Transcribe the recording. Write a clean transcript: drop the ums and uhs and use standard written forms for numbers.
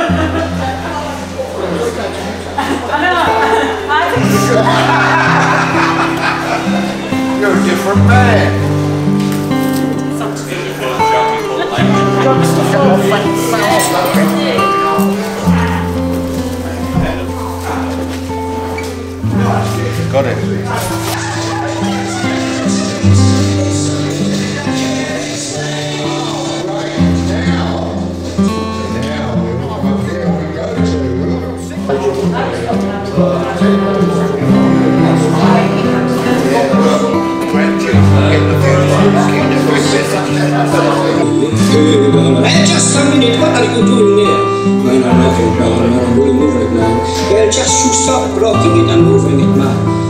You're a different man. Got it. Hey, just a minute, what are you doing there? Man, I'm nothing, bro. I don't really move right now. Well, just you stop blocking it and moving it, man.